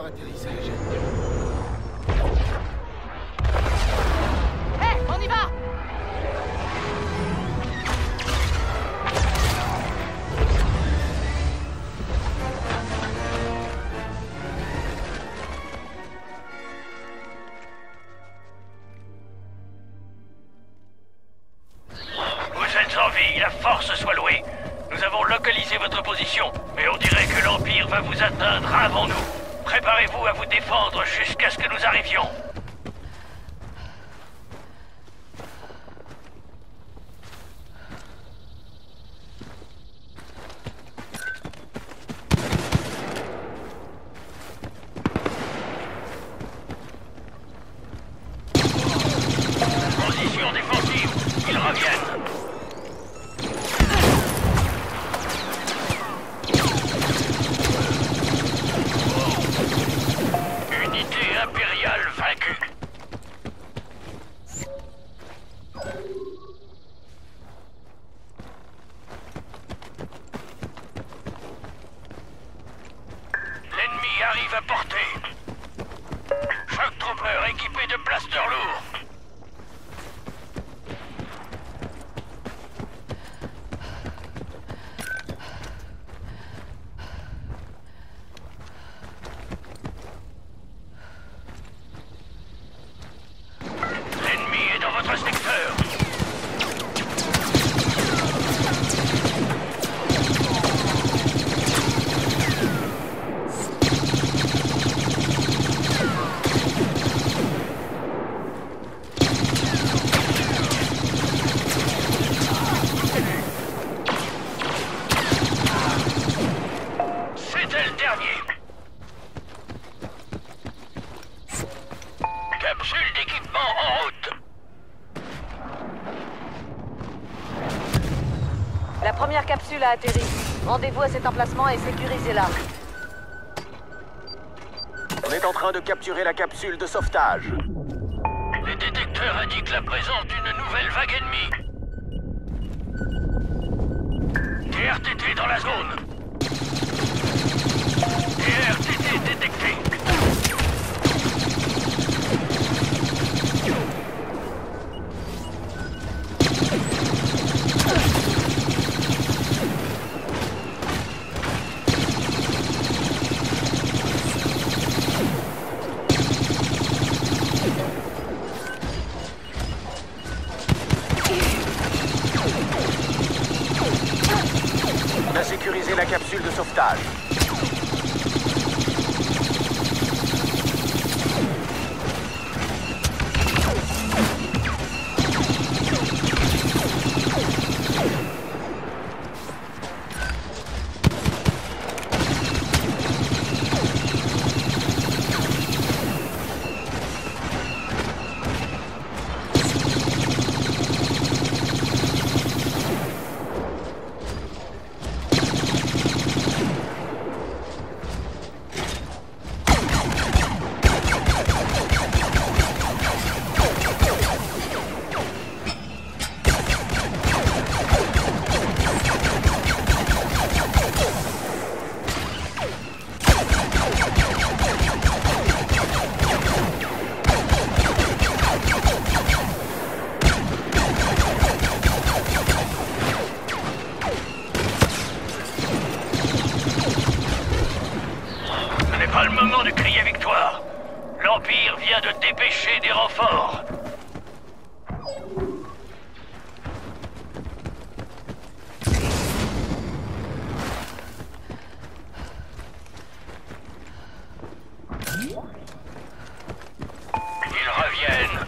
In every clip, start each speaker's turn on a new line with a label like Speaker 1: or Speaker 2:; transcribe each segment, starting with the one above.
Speaker 1: leur atterrissage.
Speaker 2: Hé, on y va!
Speaker 3: Vous êtes en vie, la force soit louée. Nous avons localisé votre position, mais on dirait que l'Empire va vous atteindre avant nous. Préparez-vous à vous défendre jusqu'à ce que nous arrivions. Position défensive, ils reviennent. Unité impériale vaincue. L'ennemi arrive à portée. Choc trooper équipé de blasters lourds. L'ennemi est dans votre secteur. C'était le dernier. Capsule d'équipement en route.
Speaker 2: La première capsule a atterri. Rendez-vous à cet emplacement et sécurisez-la.
Speaker 4: On est en train de capturer la capsule de sauvetage.
Speaker 3: Les détecteurs indiquent la présence d'une nouvelle vague ennemie. TRTT dans la zone. TRTT détecté.
Speaker 4: On a sécurisé la capsule de sauvetage.
Speaker 3: Pas le moment de crier victoire. L'Empire vient de dépêcher des renforts. Ils reviennent.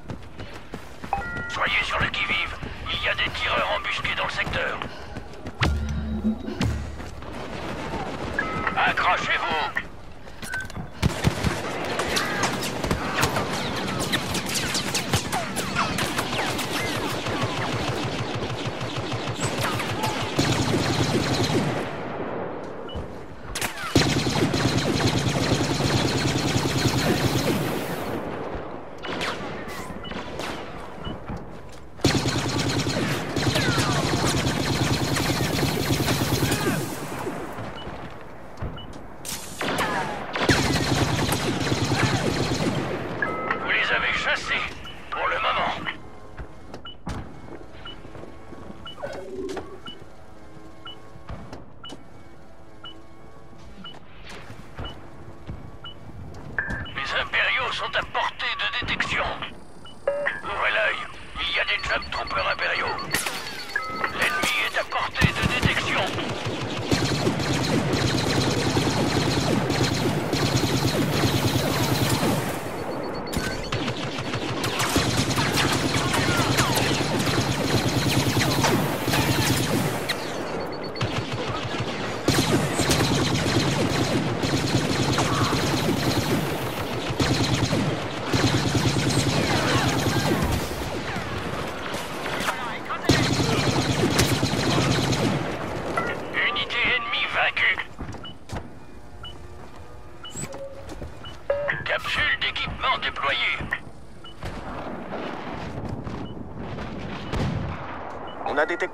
Speaker 3: Soyez sur le qui-vive. Il y a des tireurs embusqués dans le secteur. Accrochez-vous.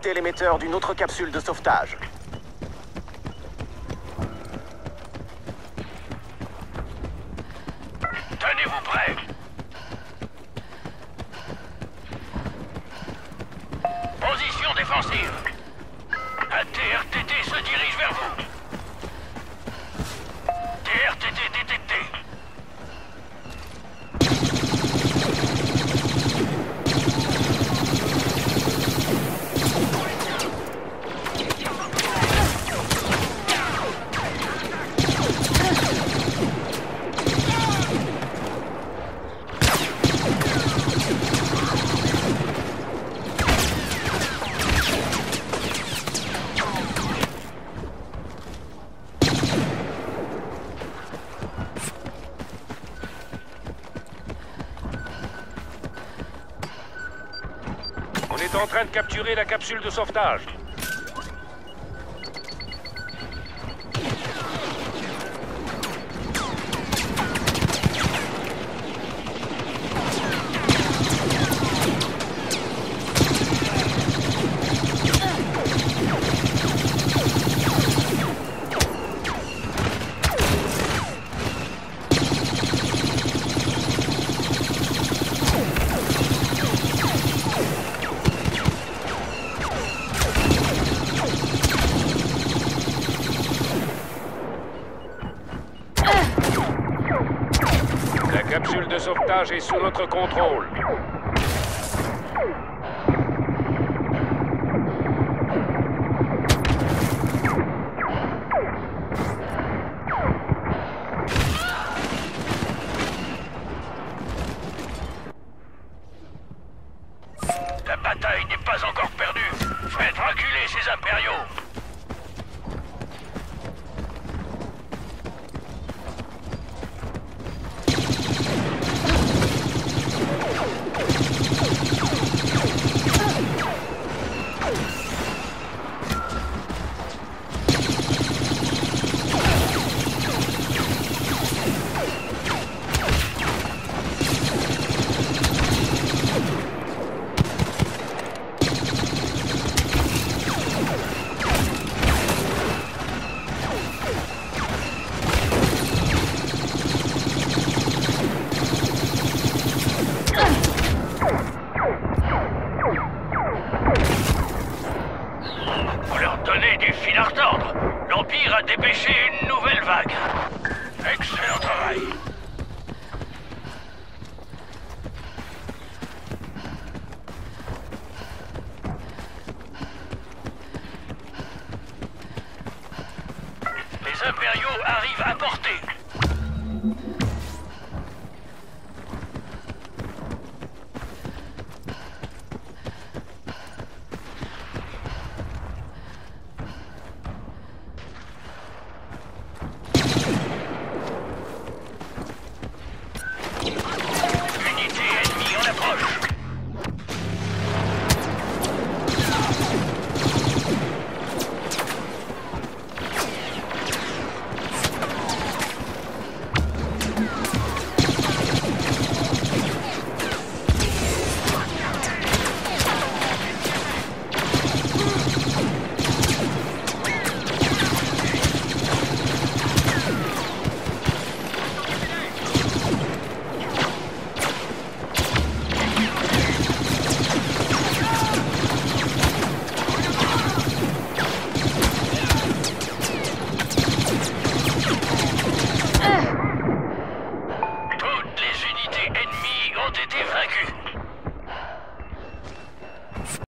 Speaker 4: intercepter l'émetteur d'une autre capsule de sauvetage.
Speaker 3: Tenez-vous prêts. Position défensive. Un TRTT se dirige vers vous. TRTT détecté.
Speaker 1: On est en train de capturer la capsule de sauvetage. La capsule de sauvetage est sous notre contrôle.
Speaker 3: La bataille n'est pas encore perdue. Faites reculer ces impériaux. Vous leur donnez du fil à retordre. L'Empire a dépêché une nouvelle vague. Excellent travail. Les impériaux arrivent à portée.